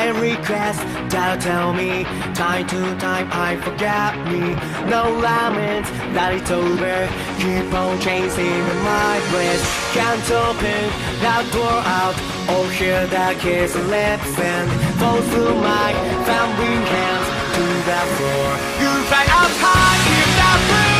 my request that tell me time to time I forget me. No laments that it's over, keep on chasing in my breath. Can't open that door out or hear that kiss lips and fall through my family hands to the floor. You fly up high, keep that breath.